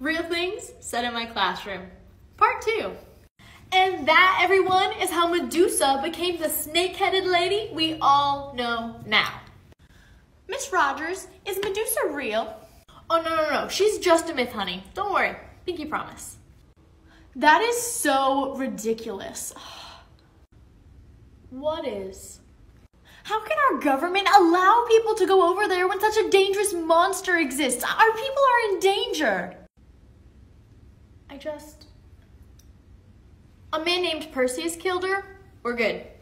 Real things said in my classroom. Part 2. And that, everyone, is how Medusa became the snake-headed lady we all know now. Miss Rogers, is Medusa real? Oh, no. She's just a myth, honey. Don't worry. Pinky promise. That is so ridiculous. What is? How can our government allow people to go over there when such a dangerous monster exists? Our people are in danger. A man named Perseus killed her. We're good.